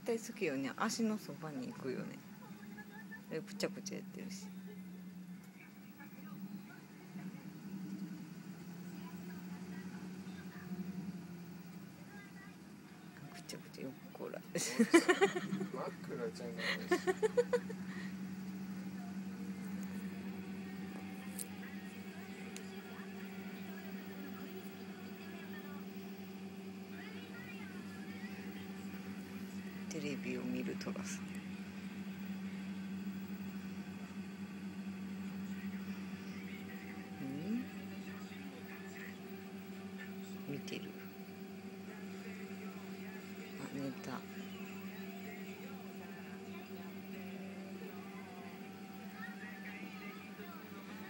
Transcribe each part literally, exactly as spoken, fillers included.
対好きよね。足のそばに行くよね。でくちゃくちゃやってるし。くちゃくちゃよっこら。 真っ暗ちゃんがテレビを見るトラさん。うん見てる。あ、寝た。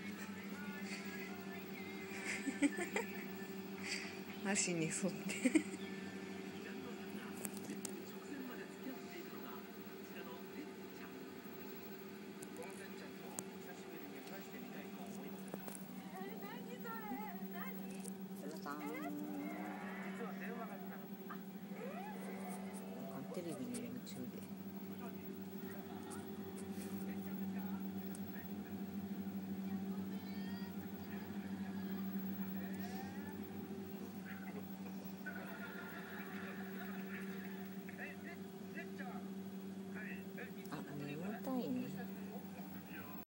足に沿って